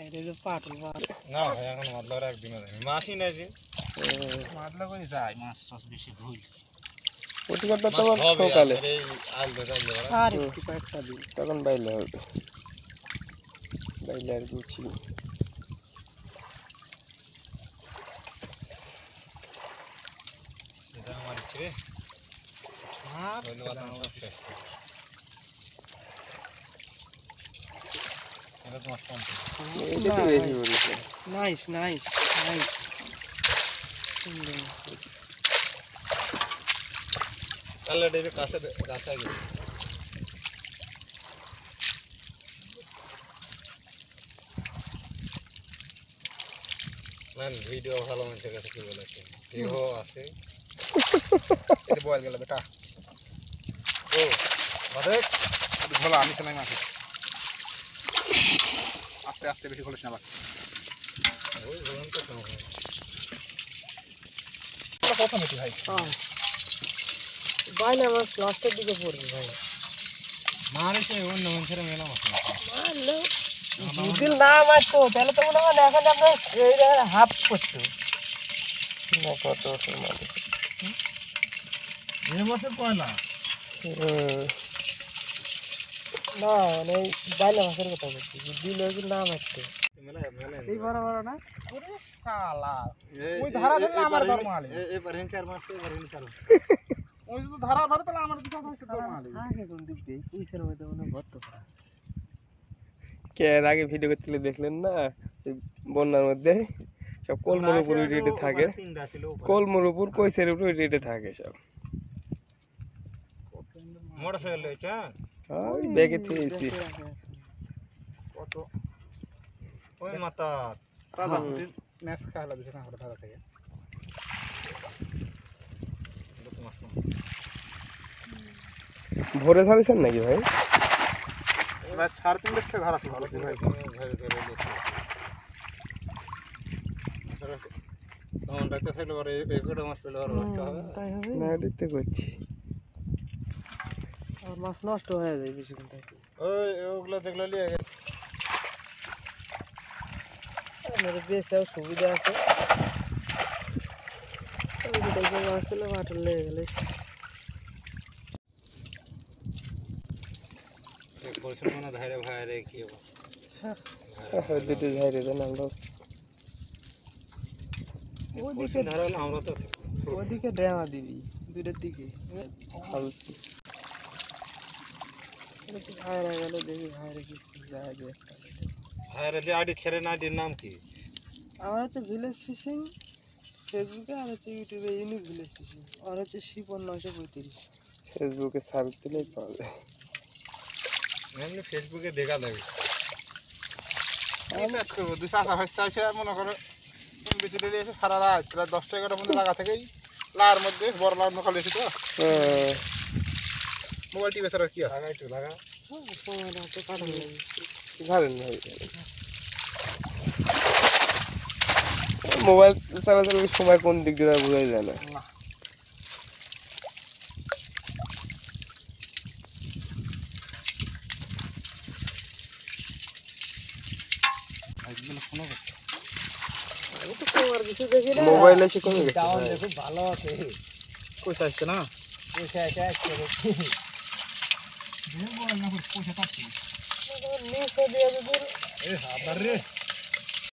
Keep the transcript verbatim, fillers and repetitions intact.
এটা যে পাটল মাছ না ভাই এখন মাদলার একদিন আছে মাছই নাই যে মাদলা করে যায় মাছ টাছ বেশি ভুল প্রতিবারটা তোমার সকালে আল বেজাইলে আর একটু কয়েকটা দিন তখন বাইলে হবে বাইলে আর গুছি এটা আমার ইচ্ছে আর হইলো কথা সব শেষ এটা তোমার কম এটা তো বেশি বলেছে নাইস নাইস নাইস তাহলে এটা কাছে কাছে গেছে ম্যান ভিডিও ভালো মানুষের কাছে কি বলেছে ভিডিও আছে এটা বল গেল বেটা ও মাদেক ভালো আমি তো নাই মাছ আস্তে আস্তে বেশি খোলিস না বাবা ওই জোন তো কম হয় কত মিটি ভাই হ্যাঁ বাইনা মাছ লাস্টের দিকে পড়বে ভাই মারে সে অন্য মানুষের মেলা মাছ মারলো যদি না মারতো তাহলে তো মনে হয় এখন আমরা এই হাফ করতো না কত সময় এই মাসে পয়লা না মানে বাইনা মাছের কথা বলছি দিল কি না মারতো মেলা মেলা এই বড় বড় না ওরে শালা ওই ধারা ধরে আমার ধর্ম আলে এই পারেন চার মাস এই পারেন চার ওই যদি ধারা ধরে তাহলে আমার কিছু হচ্ছে ধর্ম আলে আগে কোন দিক দিয়ে পুলিশের মধ্যে মনে ভর্ত করা কে এর আগে ভিডিও করতে দেখলেন না বন্যার মধ্যে সব কলমর উপর রেডে থাকে কলমর উপর কইসের উপর রেডে থাকে সব মোটরসাইকেল এটা ওই ব্যাগে থুইছি কত ওই মাতা দাদা নেস খাইলা দিছ না ধারা থেকে ভোরে ছাড়ছেন নাকি ভাই রাত সাড়ে তিন থেকে ধারা শুরু হয়েছে ভাই ভাই ধরে দেখি তখন ডাক্তার সাইড করে একটা মাস পেলে আর নষ্ট হবে তাই হবে না দেখতে করছি আর মাছ নষ্ট হয়ে যায় বেশিক্ষণ থাকে ওই ওগুলো দেখলে লিয়ে গেছে আমার বেশও সুবিধা আছে ওই দেখো আসলে মাছ লেগে গেলে পরিশ্রম না ধারে ভাইরে কি হবে হ্যাঁ দুটো ঝাইরে দেন আমরা ওদিকে ধারা হলে আমরা তো ওদিকে ড্যামা দিবি দুইটার দিকে ফালতু একটু ভাইরা গেল দেখি ভাইরা কি যায় যে ভাইরে যে আইডি ছেড়ে না আইডির নাম কি আমার হচ্ছে ভিলেজ ফিশিং ফেসবুকে আর হচ্ছে ইউটিউবে ইউনিক ভিলেজ ফিশিং আর হচ্ছে শিপন নয়শো পঁয়ত্রিশ ফেসবুকে সার্চ দিলেই পাওয়া যায় এমনি ফেসবুকে দেখা দেবে আমি কাজ করবো দুই চাষা ভাসতে আসে মনে করো বেঁচে দিলে এসে সারা রাত রাত দশটা এগারোটা পর্যন্ত লাগা থেকেই লার মধ্যে বড় লার নকাল এসে তো মোবাইল টিভি ছাড়া কি আছে লাগা একটু লাগা সময়টা তো কাটানো ধরেন ভাই মোবাইল চালাতে সময় কোন দিক দিয়ে বোঝাই যায় না মোবাইল এসে কমে গেছে খুব ভালো আছে পয়সা আসছে না পয়সা এটা আসছে পয়সা পাচ্ছি নিচে দিয়ে যদি এই হাত রে